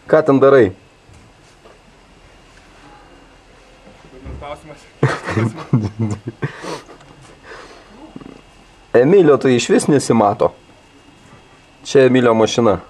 Ką ten darai? Klausimas. Emilio tai iš vis nesimato. Čia Emilio mašina.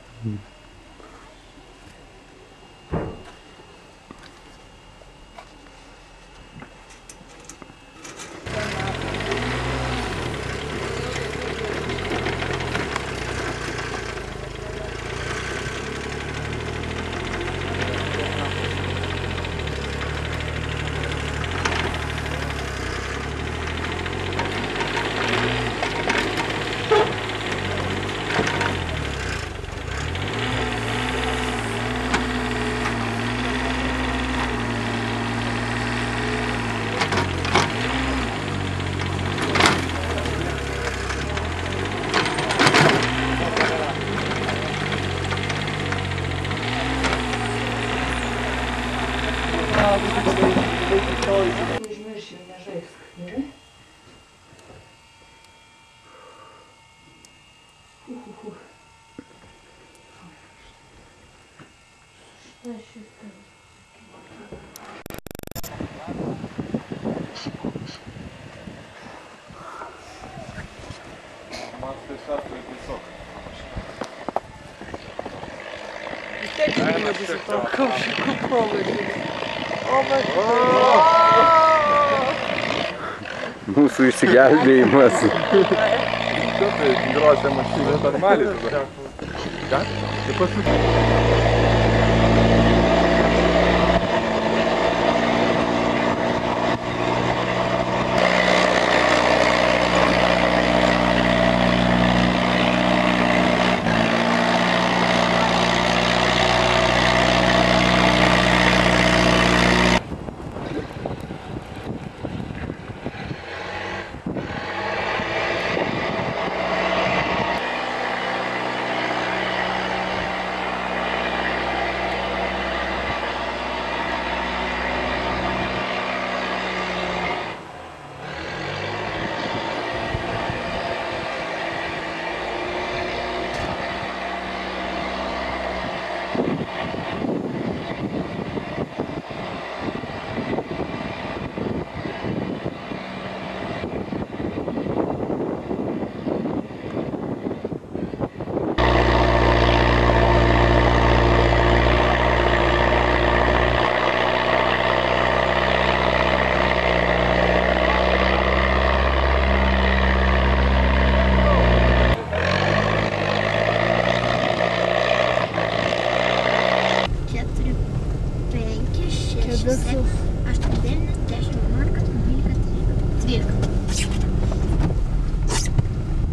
Užmiršiu, nežaisk, gerai? Štai šitą. Man tai šartai tiesiog. Vis tiek nebus to kaušikų pavadinimo. Mūsų išsigelbėjimas. Что ты, гроша машина, нормально туда? Как? Ты послушай.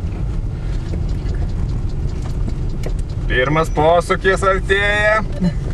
Pirmas posūkis artėja.